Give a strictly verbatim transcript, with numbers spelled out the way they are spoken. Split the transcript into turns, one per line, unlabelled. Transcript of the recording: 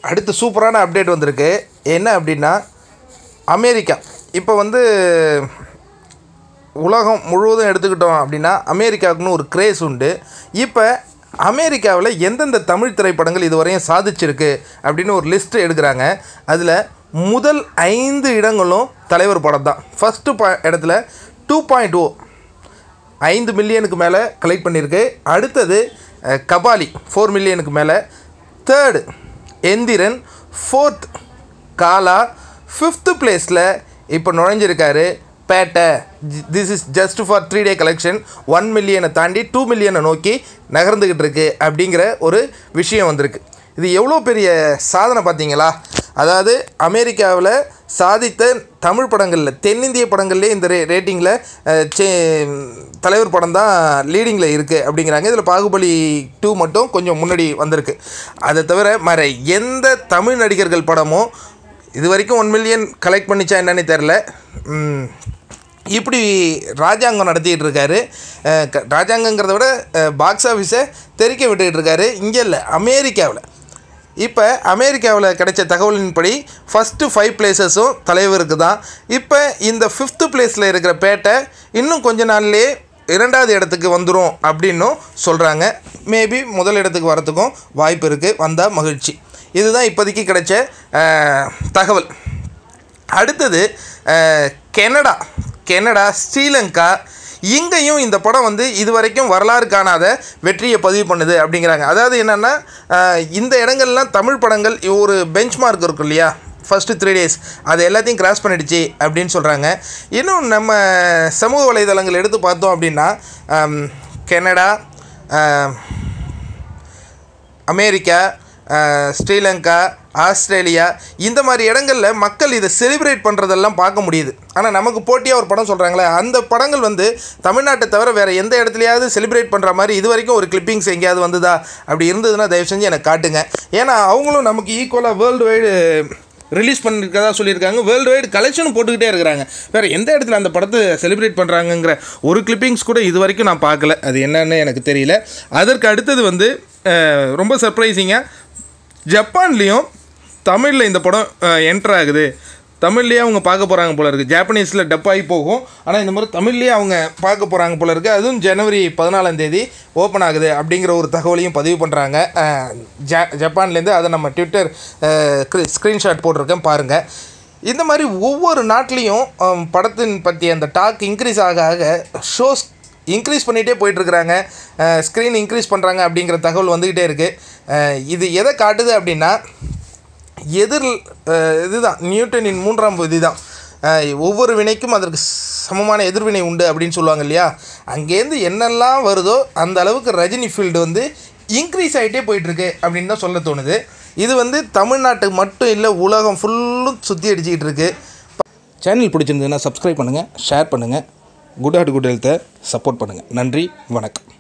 அடுத்து சூப்பரான அப்டேட் வந்திருக்கு. என்ன அப்படின்னா, அமெரிக்கா இப்போ வந்து உலகம் முழுவதும் எடுத்துக்கிட்டோம் அப்படின்னா அமெரிக்காவுக்குன்னு ஒரு கிரேஸ் உண்டு. இப்போ அமெரிக்காவில் எந்தெந்த தமிழ் திரைப்படங்கள் இதுவரையும் சாதிச்சிருக்கு அப்படின்னு ஒரு லிஸ்ட்டு எடுக்கிறாங்க. அதில் முதல் ஐந்து இடங்களும் தலைவர் படம் தான். ஃபஸ்ட்டு பா இடத்துல டூ பாயிண்ட் ஓ ஐந்து மில்லியனுக்கு மேலே கலெக்ட் பண்ணியிருக்கு. அடுத்தது கபாலி ஃபோர் மில்லியனுக்கு மேலே. Third Enthiran. Fourth Kaala. Fifth பிளேஸில் இப்போ நுழைஞ்சிருக்காரு Petta. This is just for three day collection one மில்லியனை தாண்டி டூ மில்லியனை நோக்கி நகர்ந்துக்கிட்டு இருக்கு அப்படிங்கிற ஒரு விஷயம் வந்திருக்கு. இது எவ்வளோ பெரிய சாதனை பார்த்தீங்களா? அதாவது அமெரிக்காவில் சாதித்த தமிழ் படங்களில் தென்னிந்திய படங்கள்லேயே இந்த ரே ரேட்டிங்கில் சே தலைவர் படம் தான் லீடிங்கில் இருக்குது அப்படிங்கிறாங்க. இதில் பாகுபலி டூ மட்டும் கொஞ்சம் முன்னாடி வந்திருக்கு. அதை தவிர மற எந்த தமிழ் நடிகர்கள் படமும் இது வரைக்கும் ஒன் மில்லியன் கலெக்ட் பண்ணிச்சா என்னன்னு தெரில. இப்படி ராஜாங்கம் நடத்திக்கிட்டு இருக்காரு. ராஜாங்கங்கிறத விட பாக்ஸ் ஆஃபீஸை தெறிக்க விட்டுக்கிட்டு இருக்காரு. இங்கே இல்லை, அமெரிக்காவில். இப்போ அமெரிக்காவில் கிடைச்ச தகவலின்படி ஃபஸ்ட்டு ஃபைவ் பிளேசஸும் தலைவருக்கு தான். இப்போ இந்த ஃபிஃப்த்து பிளேஸில் இருக்கிற பேட்டை இன்னும் கொஞ்ச நாள்லேயே இரண்டாவது இடத்துக்கு வந்துடும் அப்படின்னும் சொல்கிறாங்க. மேபி முதல் இடத்துக்கு வரத்துக்கும் வாய்ப்பு இருக்குது. வந்தால் மகிழ்ச்சி. இதுதான் இப்போதைக்கு கிடைச்ச தகவல். அடுத்தது கனடா கனடா ஸ்ரீலங்கா. இங்கேயும் இந்த படம் வந்து இது வரைக்கும் வரலாறு காணாத வெற்றியை பதிவு பண்ணுது அப்படிங்கிறாங்க. அதாவது என்னென்னா, இந்த இடங்கள்லாம் தமிழ் படங்கள் ஒரு பெஞ்ச் மார்க் இருக்கும் இல்லையா, ஃபஸ்ட்டு த்ரீ டேஸ் அது எல்லாத்தையும் கிராஸ் பண்ணிடுச்சு அப்படின்னு சொல்கிறாங்க. இன்னும் நம்ம சமூக வலைதளங்கள் எடுத்து பார்த்தோம் அப்படின்னா கனடா, அமெரிக்கா, ஸ்ரீலங்கா, ஆஸ்திரேலியா இந்த மாதிரி இடங்களில் மக்கள் இதை செலிப்ரேட் பண்ணுறதெல்லாம் பார்க்க முடியுது. ஆனால் நமக்கு போட்டியாக ஒரு படம் சொல்கிறாங்களே, அந்த படங்கள் வந்து தமிழ்நாட்டை தவிர வேறு எந்த இடத்துலையாவது செலிப்ரேட் பண்ணுற மாதிரி இது வரைக்கும் ஒரு கிளிப்பிங்ஸ் எங்கேயாவது வந்ததா? அப்படி இருந்ததுன்னா தயவு செஞ்சு எனக்கு காட்டுங்க. ஏன்னா அவங்களும் நமக்கு ஈக்குவலாக வேர்ல்டு வைடு ரிலீஸ் பண்ணியிருக்கதா சொல்லியிருக்காங்க. வேர்ல்டு வைடு கலெக்ஷனும் போட்டுக்கிட்டே இருக்கிறாங்க. வேறு எந்த இடத்துல அந்த படத்தை செலிப்ரேட் பண்ணுறாங்கங்கிற ஒரு கிளிப்பிங்ஸ் கூட இது வரைக்கும் நான் பார்க்கல. அது என்னன்னு எனக்கு தெரியல. அதற்கு அடுத்தது வந்து ரொம்ப சர்ப்ரைசிங்காக ஜப்பான்லேயும் தமிழில் இந்த படம் என்ட்ரு ஆகுது. தமிழ்லேயே அவங்க பார்க்க போகிறாங்க போல இருக்குது. ஜாப்பனீஸில் டப்பாகி போகும், ஆனால் இந்த மாதிரி தமிழ்லேயே அவங்க பார்க்க போகிறாங்க போல இருக்குது. அதுவும் ஜனவரி பதினாலாம் தேதி ஓப்பன் ஆகுது அப்படிங்கிற ஒரு தகவலையும் பதிவு பண்ணுறாங்க ஜா ஜப்பான்லேருந்து. அதை நம்ம ட்விட்டர் ஸ்க்ரீன்ஷாட் போட்டிருக்கேன் பாருங்கள். இந்த மாதிரி ஒவ்வொரு நாட்டிலையும் படத்தின் பற்றி அந்த டாக் இன்க்ரீஸ் ஆக ஆக ஷோஸ் இன்க்ரீஸ் பண்ணிகிட்டே போயிட்டுருக்குறாங்க. ஸ்க்ரீன் இன்க்ரீஸ் பண்ணுறாங்க அப்படிங்கிற தகவல் வந்துக்கிட்டே இருக்குது. இது எதை காட்டுது அப்படின்னா, எதிர் இதுதான் நியூட்டனின் மூன்றாம் விதி தான். ஒவ்வொரு வினைக்கும் அதற்கு சமமான எதிர்வினை உண்டு அப்படின்னு சொல்லுவாங்க இல்லையா. அங்கேருந்து என்னெல்லாம் வருதோ அந்த அளவுக்கு ரஜினி ஃபீல்டு வந்து இன்க்ரீஸ் ஆகிட்டே போயிட்டுருக்கு அப்படின்னு தான் சொல்ல தோணுது. இது வந்து தமிழ்நாட்டுக்கு மட்டும் இல்லை, உலகம் ஃபுல்லும் சுற்றி அடிச்சுக்கிட்டு இருக்குது. சேனல் பிடிச்சிருந்ததுன்னா சப்ஸ்கிரைப் பண்ணுங்கள், ஷேர் பண்ணுங்கள். குட் ஹார்ட் குட் ஹெல்த்தை சப்போர்ட் பண்ணுங்கள். நன்றி, வணக்கம்.